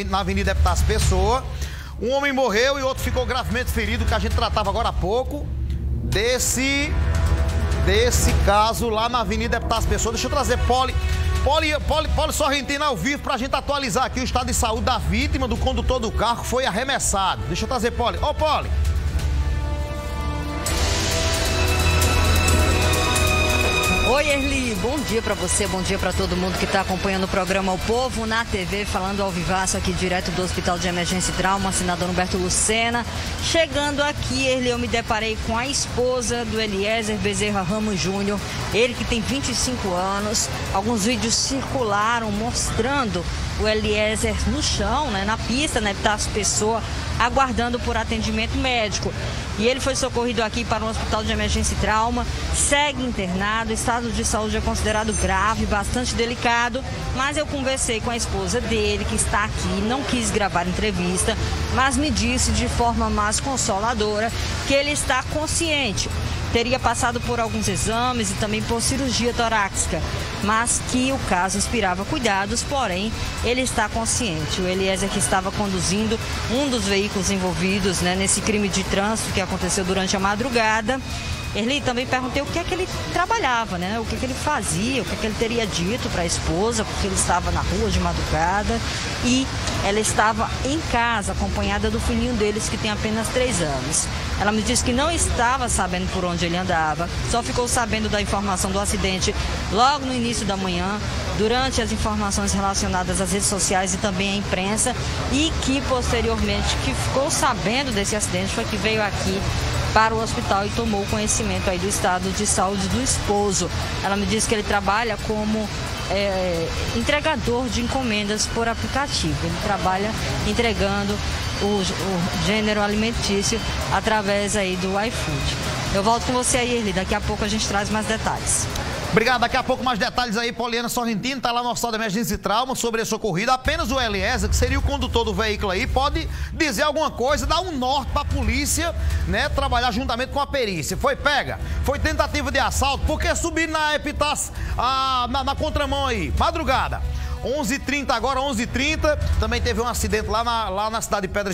na Avenida Epitácio Pessoa. Um homem morreu e outro ficou gravemente ferido, que a gente tratava agora há pouco, desse caso lá na Avenida Epitácio Pessoa. Deixa eu trazer Poli Sorrentino ao vivo pra gente atualizar aqui o estado de saúde da vítima, do condutor do carro que foi arremessado. Deixa eu trazer Poli. Ô, Poli! Oi, Erli, bom dia pra você, bom dia pra todo mundo que tá acompanhando o programa O Povo na TV, falando ao vivaço aqui direto do Hospital de Emergência e Trauma, senador Humberto Lucena. Chegando aqui, Erli, eu me deparei com a esposa do Eliezer Bezerra Ramos Júnior, ele que tem 25 anos. Alguns vídeos circularam mostrando o Eliezer no chão, né, na pista, né, Epitácio Pessoa, aguardando por atendimento médico. E ele foi socorrido aqui para um hospital de emergência e trauma, segue internado, o estado de saúde é considerado grave, bastante delicado, mas eu conversei com a esposa dele, que está aqui, não quis gravar entrevista, mas me disse de forma mais consoladora que ele está consciente. Teria passado por alguns exames e também por cirurgia torácica, mas que o caso inspirava cuidados, porém, ele está consciente. O Eliezer, que estava conduzindo um dos veículos envolvidos, né, nesse crime de trânsito que aconteceu durante a madrugada. Erli, também perguntei o que é que ele trabalhava, né? O que é que ele fazia, o que é que ele teria dito para a esposa, porque ele estava na rua de madrugada e ela estava em casa, acompanhada do filhinho deles, que tem apenas 3 anos. Ela me disse que não estava sabendo por onde ele andava, só ficou sabendo da informação do acidente logo no início da manhã, durante as informações relacionadas às redes sociais e também à imprensa, e que posteriormente que ficou sabendo desse acidente foi que veio aqui para o hospital e tomou conhecimento aí do estado de saúde do esposo. Ela me disse que ele trabalha como entregador de encomendas por aplicativo. Ele trabalha entregando o gênero alimentício através aí do iFood. Eu volto com você aí, Erli. Daqui a pouco a gente traz mais detalhes. Obrigado, daqui a pouco mais detalhes aí. Poliana Sorrentino está lá no Hospital de Emergência e Trauma sobre essa ocorrida. Apenas o Eliezer, que seria o condutor do veículo aí, pode dizer alguma coisa, dar um norte para a polícia, né, trabalhar juntamente com a perícia. Foi pega, foi tentativa de assalto, porque subir na Epitácio, na contramão aí, madrugada. 11h30 agora, 11h30, também teve um acidente lá na cidade de Pedra